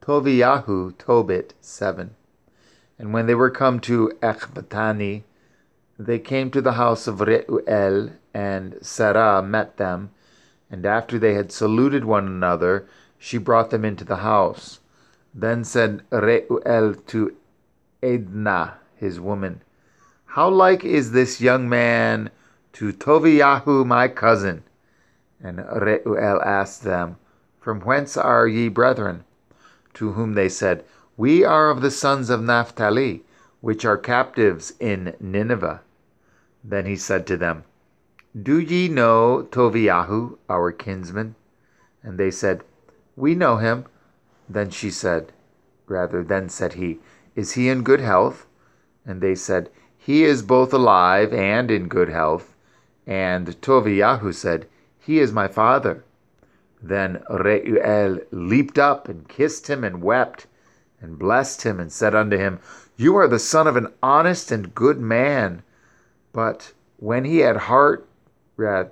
Toviyahu Tobit 7. And when they were come to Echbatani, they came to the house of Reuel, and Sarah met them, and after they had saluted one another, she brought them into the house. Then said Reuel to Edna, his woman, How like is this young man to Toviyahu my cousin? And Reuel asked them, From whence are ye brethren? To whom they said, We are of the sons of Naphtali, which are captives in Nineveh. Then he said to them, Do ye know Toviyahu, our kinsman? And they said, We know him. Then said he, Is he in good health? And they said, He is both alive and in good health. And Toviyahu said, He is my father. Then Reuel leaped up and kissed him and wept, and blessed him, and said unto him, You are the son of an honest and good man. But when he had heard that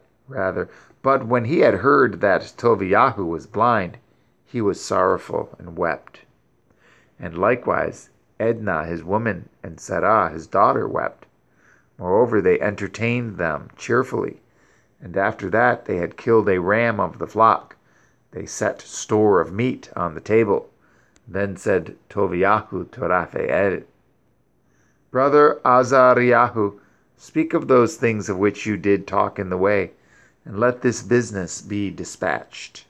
Toviyahu was blind, he was sorrowful and wept. And likewise Edna his woman and Sarah his daughter wept. Moreover, they entertained them cheerfully. And after that they had killed a ram of the flock. They set store of meat on the table. Then said Toviyahu to Raphael, Brother Azariahu, speak of those things of which you did talk in the way, and let this business be dispatched.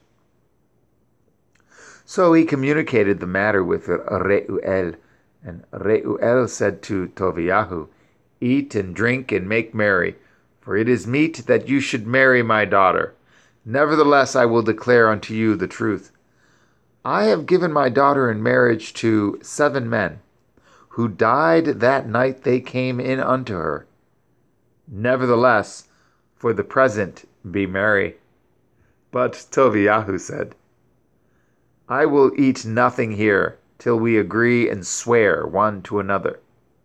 So he communicated the matter with Reuel, and Reuel said to Toviyahu, Eat and drink and make merry, for it is meet that you should marry my daughter. Nevertheless, I will declare unto you the truth. I have given my daughter in marriage to 7 men, who died that night they came in unto her. Nevertheless, for the present be merry. But Toviyahu said, I will eat nothing here till we agree and swear one to another.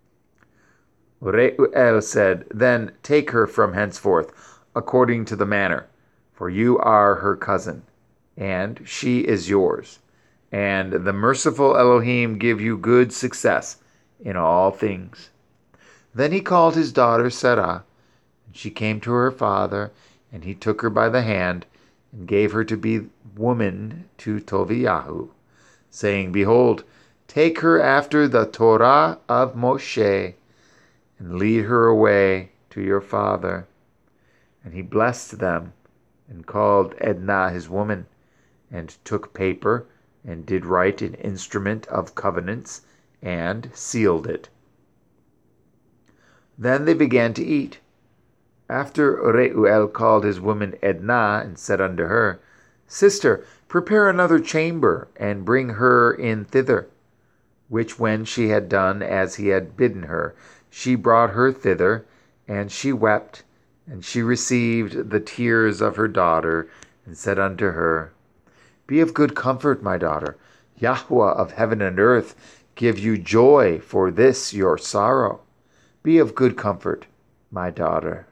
Reuel said, Then take her from henceforth, according to the manner, for you are her cousin, and she is yours. And the merciful Elohim give you good success in all things. Then he called his daughter Sarah, and she came to her father, and he took her by the hand, and gave her to be woman to Toviyahu, saying, Behold, take her after the Torah of Moshe, and lead her away to your father. And he blessed them, and called Edna his woman, and took paper, and did write an instrument of covenants, and sealed it. Then they began to eat. After Reuel called his woman Edna, and said unto her, Sister, prepare another chamber, and bring her in thither. Which when she had done as he had bidden her, she brought her thither, and she wept, and she received the tears of her daughter, and said unto her, Be of good comfort, my daughter. Yahweh of heaven and earth give you joy for this your sorrow. Be of good comfort, my daughter.